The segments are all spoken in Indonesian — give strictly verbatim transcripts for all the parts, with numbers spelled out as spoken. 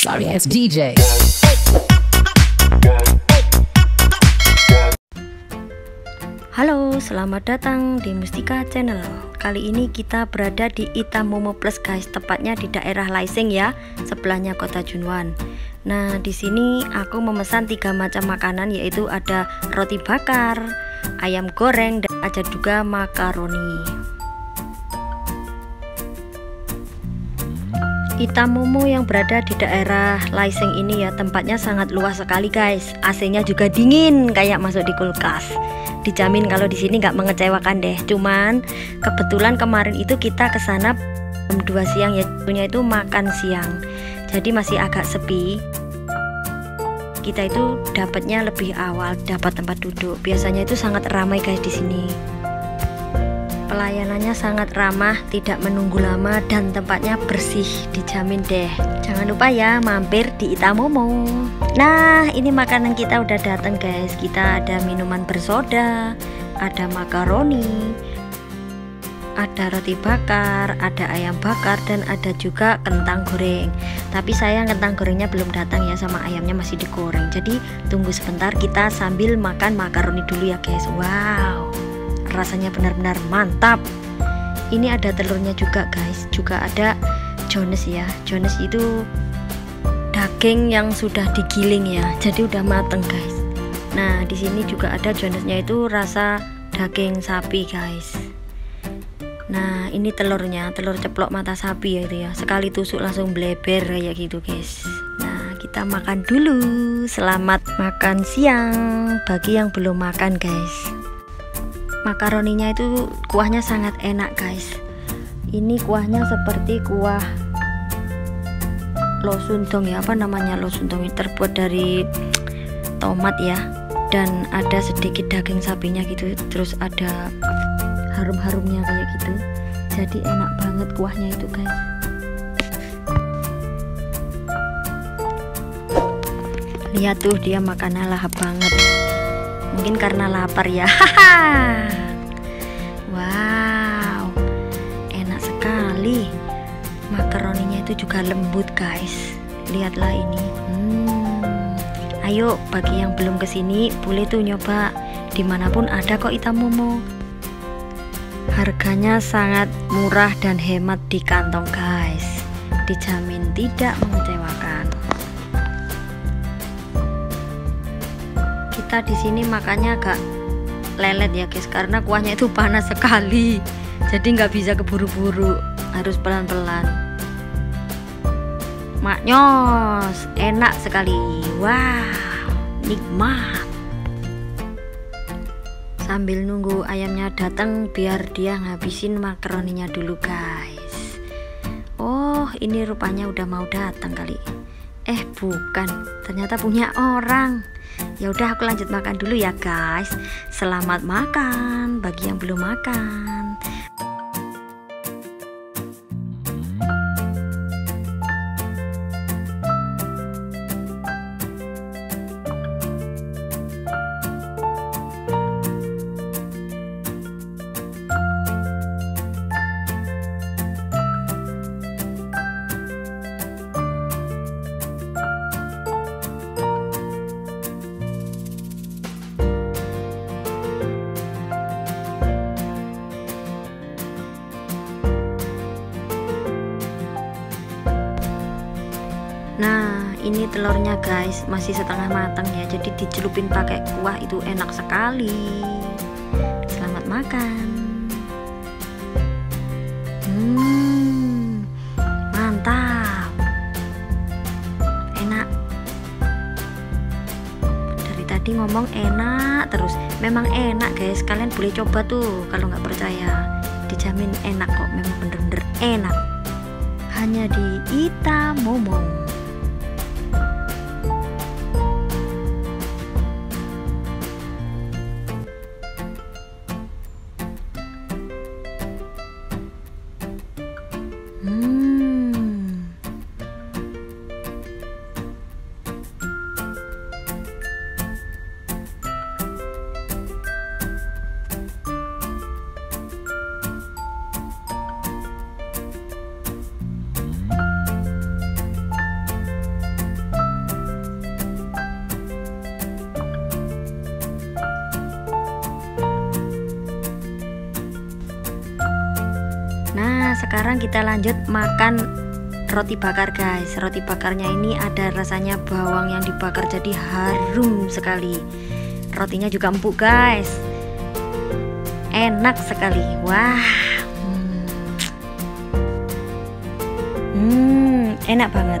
Sorry ass D J. Halo, selamat datang di Mustika Channel. Kali ini kita berada di Itamomo Plus guys, tepatnya di daerah Laising ya, sebelahnya Kota Junwan. Nah, di sini aku memesan tiga macam makanan, yaitu ada roti bakar, ayam goreng, dan ada juga makaroni. Itamomo yang berada di daerah Laising ini ya, tempatnya sangat luas sekali guys. A C-nya juga dingin kayak masuk di kulkas. Dijamin kalau di sini nggak mengecewakan deh. Cuman kebetulan kemarin itu kita ke sana jam dua siang ya, punya itu makan siang. Jadi masih agak sepi. Kita itu dapatnya lebih awal, dapat tempat duduk. Biasanya itu sangat ramai guys di sini. Pelayanannya sangat ramah, tidak menunggu lama, dan tempatnya bersih, dijamin deh. Jangan lupa ya mampir di Itamomo. Nah, ini makanan kita udah datang guys. Kita ada minuman bersoda, ada makaroni, ada roti bakar, ada ayam bakar, dan ada juga kentang goreng. Tapi sayang kentang gorengnya belum datang ya, sama ayamnya masih digoreng. Jadi tunggu sebentar, kita sambil makan makaroni dulu ya guys. Wow, rasanya benar-benar mantap. Ini ada telurnya juga guys, juga ada jones ya. Jones itu daging yang sudah digiling ya, jadi udah mateng guys. Nah, di sini juga ada jonesnya, itu rasa daging sapi guys. Nah, ini telurnya, telur ceplok mata sapi ya itu ya. Sekali tusuk langsung bleber kayak gitu guys. Nah, kita makan dulu. Selamat makan siang bagi yang belum makan guys. Makaroninya itu kuahnya sangat enak guys. Ini kuahnya seperti kuah losundong ya, apa namanya losundong, terbuat dari tomat ya, dan ada sedikit daging sapinya gitu, terus ada harum-harumnya kayak gitu. Jadi enak banget kuahnya itu guys. Lihat tuh, dia makannya lahap banget. Mungkin karena lapar ya. Wow, enak sekali. Makaroninya itu juga lembut guys. Lihatlah ini. Hmm. Ayo, bagi yang belum kesini boleh tuh nyoba. Dimanapun ada kok Itamomo. Harganya sangat murah dan hemat di kantong guys. Dijamin tidak mengecewakan. Kita di sini makannya agak lelet ya guys, karena kuahnya itu panas sekali. Jadi nggak bisa keburu-buru, harus pelan-pelan. Maknyos, enak sekali. Wow, nikmat. Sambil nunggu ayamnya datang, biar dia ngabisin makaroninya dulu guys. Oh, ini rupanya udah mau datang kali. Eh bukan, ternyata punya orang. Ya udah, aku lanjut makan dulu ya guys. Selamat makan bagi yang belum makan. Nah, ini telurnya guys, masih setengah matang ya, jadi dicelupin pakai kuah itu enak sekali. Selamat makan. Hmm, mantap, enak. Dari tadi ngomong enak terus, memang enak guys. Kalian boleh coba tuh kalau nggak percaya, dijamin enak kok, memang bener-bener enak. Hanya di Itamomo. sekarang kita lanjut makan roti bakar guys. Roti bakarnya ini ada rasanya bawang yang dibakar jadi harum sekali. Rotinya juga empuk guys, enak sekali. Wah, hmm, hmm enak banget.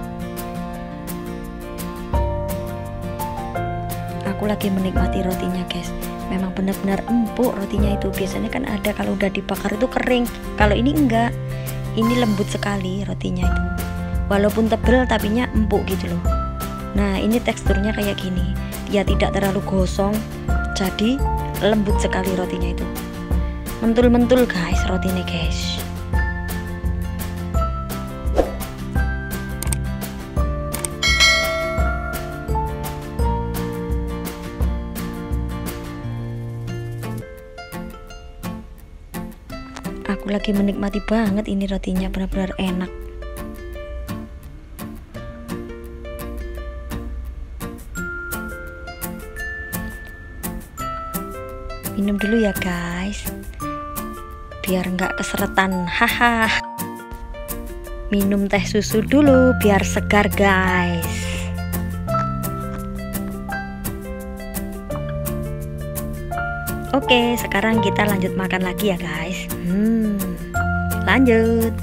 Aku lagi menikmati rotinya guys. Memang benar-benar empuk rotinya itu. Biasanya kan ada kalau udah dibakar itu kering, kalau ini enggak, ini lembut sekali rotinya itu. Walaupun tebel tapinya empuk gitu loh. Nah ini teksturnya kayak gini, ya tidak terlalu gosong, jadi lembut sekali rotinya itu. Mentul-mentul guys rotinya guys. Aku lagi menikmati banget ini rotinya, benar-benar enak. Minum dulu ya guys, biar nggak keseretan. Haha. Minum teh susu dulu biar segar guys. Oke, sekarang kita lanjut makan lagi ya guys. Hmm, lanjut.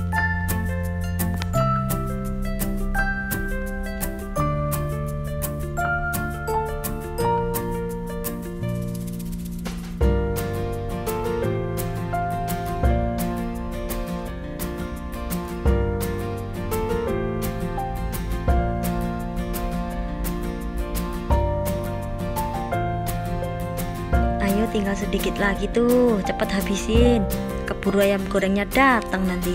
Ayo tinggal sedikit lagi tuh, cepet habisin. Keburu ayam gorengnya datang nanti.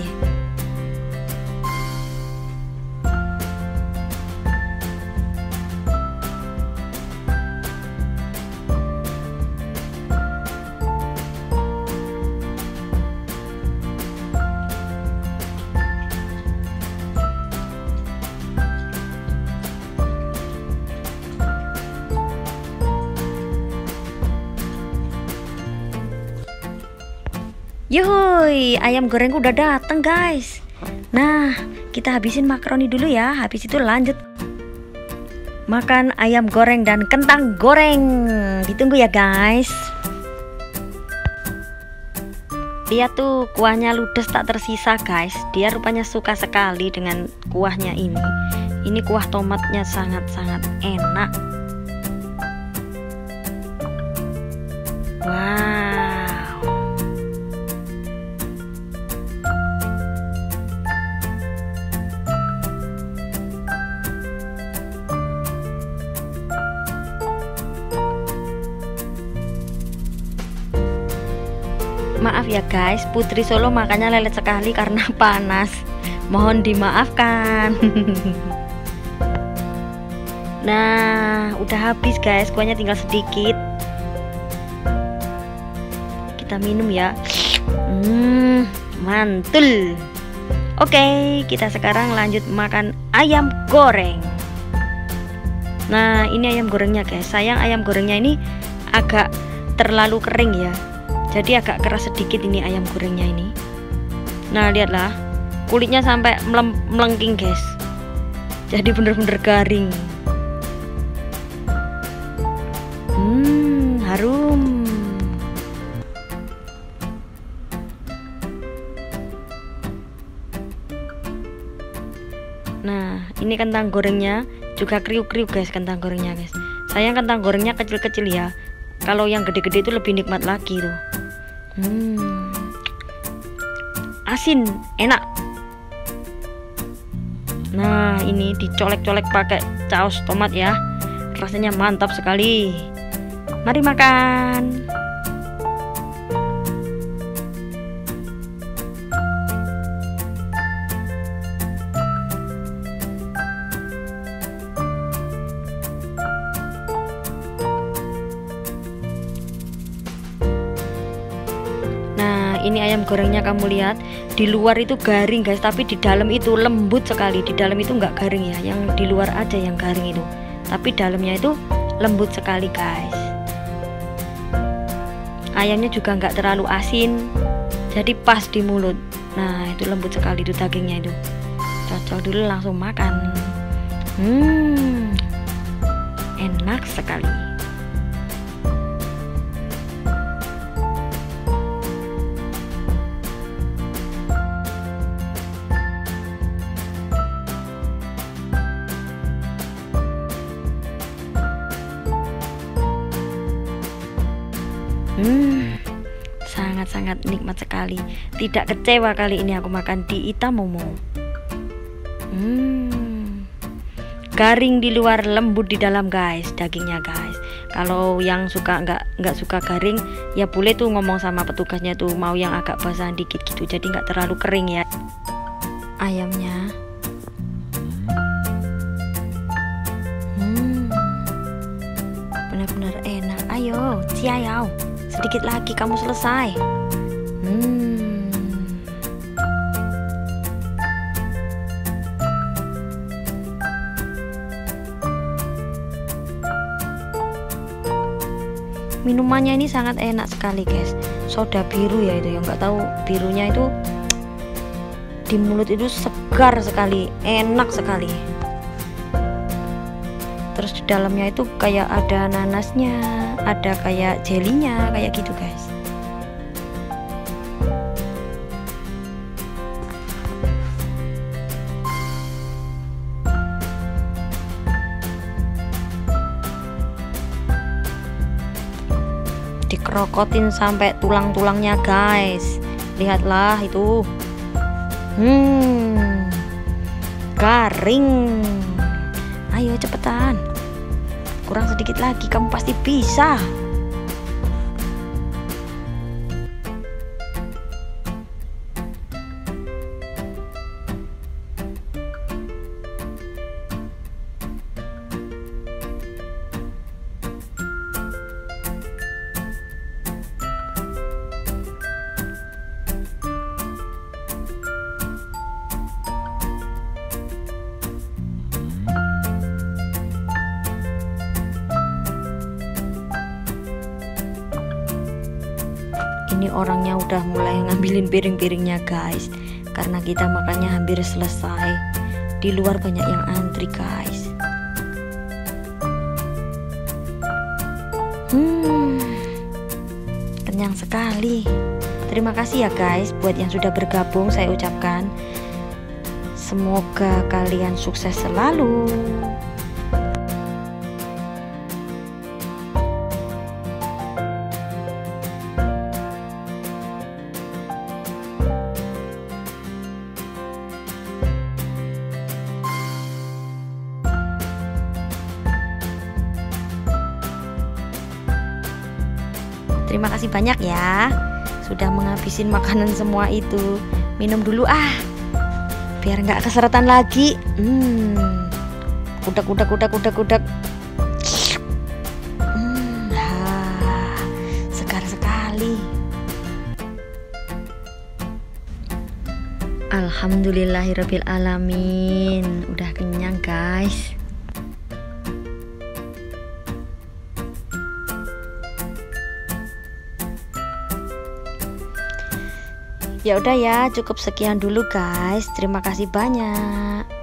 Yuhuy, ayam goreng udah datang guys. Nah, kita habisin makaroni dulu ya. Habis itu lanjut makan ayam goreng dan kentang goreng. Ditunggu ya guys. Lihat tuh, kuahnya ludes tak tersisa guys. Dia rupanya suka sekali dengan kuahnya ini. Ini kuah tomatnya sangat-sangat enak. Wow. Maaf ya guys, Putri Solo makannya lelet sekali karena panas. Mohon dimaafkan. Nah, udah habis guys, kuahnya tinggal sedikit. Kita minum ya. Hmm, mantul. Oke, kita sekarang lanjut makan ayam goreng. Nah, ini ayam gorengnya guys. Sayang ayam gorengnya ini agak terlalu kering ya. Jadi agak keras sedikit ini ayam gorengnya ini. Nah lihatlah, kulitnya sampai melengking guys. Jadi bener-bener garing. Hmm, harum. Nah ini kentang gorengnya juga kriuk-kriuk guys, kentang gorengnya guys. Sayang kentang gorengnya kecil-kecil ya. Kalau yang gede-gede itu lebih nikmat lagi tuh. Hmm, asin, enak. Nah ini dicolek-colek pakai saus tomat ya. Rasanya mantap sekali. Mari makan. Ini ayam gorengnya kamu lihat, di luar itu garing guys, tapi di dalam itu lembut sekali. Di dalam itu nggak garing ya, yang di luar aja yang garing itu, tapi dalamnya itu lembut sekali guys. Ayamnya juga nggak terlalu asin, jadi pas di mulut. Nah itu lembut sekali itu dagingnya itu. Cocok dulu langsung makan. Hmm, enak sekali. Hmm, sangat-sangat nikmat sekali. Tidak kecewa kali ini aku makan di Itamomo. Hmm, garing di luar, lembut di dalam guys, dagingnya guys. Kalau yang suka nggak nggak suka garing, ya boleh tuh ngomong sama petugasnya tuh mau yang agak basah dikit gitu. Jadi nggak terlalu kering ya. Ayamnya. Hmm, benar-benar enak. Ayo, ciayau. Sedikit lagi kamu selesai. Hmm. Minumannya ini sangat enak sekali guys. Soda biru ya itu, yang nggak tahu birunya itu di mulut itu segar sekali, enak sekali. Terus di dalamnya itu kayak ada nanasnya, ada kayak jelinya, kayak gitu guys. Dikerokotin sampai tulang-tulangnya guys. Lihatlah itu. Hmm, garing. Ayo cepetan, kurang sedikit lagi, kamu pasti bisa. Ini orangnya udah mulai ngambilin piring-piringnya guys, karena kita makannya hampir selesai. Di luar banyak yang antri guys. Hmm, kenyang sekali. Terima kasih ya guys buat yang sudah bergabung. Saya ucapkan semoga kalian sukses selalu. Terima kasih banyak ya sudah menghabisin makanan semua itu. Minum dulu ah, biar nggak keseretan lagi. Hmm, kudak kudak kudak kudak kudak. Hmm, ah, segar sekali. Alhamdulillahirabbil alamin. Udah kenyang guys. Ya udah ya, cukup sekian dulu guys. Terima kasih banyak.